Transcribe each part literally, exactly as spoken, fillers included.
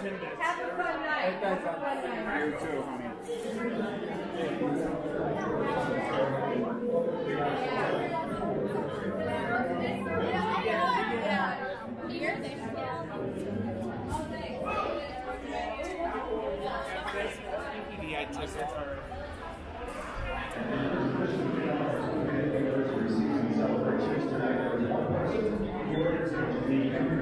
tidbits. Have a fun night. Hey, thanks, Have a fun night. You too, honey. Here, thank you. Yeah, I took it. Celebrations tonight. There's one person here to the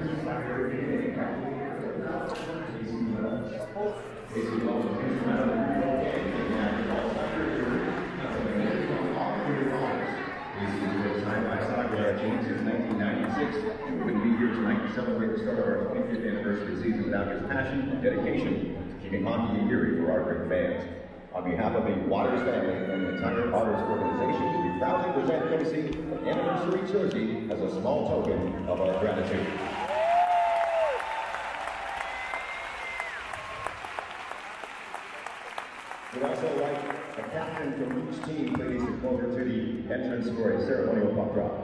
signed by Saginaw since nineteen ninety-six. He wouldn't be here tonight to celebrate the start of our twentieth anniversary season without his passion and dedication to keeping hockey in Erie for our great fans. On behalf of the Otters family and the entire Otters organization, we proudly present Casey an anniversary jersey as a small token of our gratitude. We'd also like a captain from each team, please, to come over to the entrance for a ceremonial puck drop.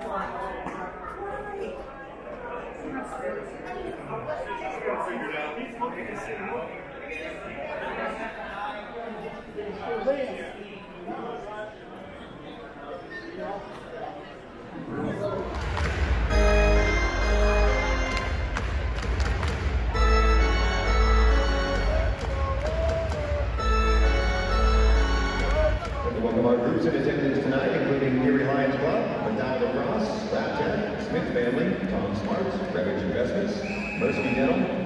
Welcome our groups in attendance tonight, including Erie Lions Club, McDowell Lacrosse, Raptor, Smith Family, Tom Smarts, Revage Investments, Mercy Dental,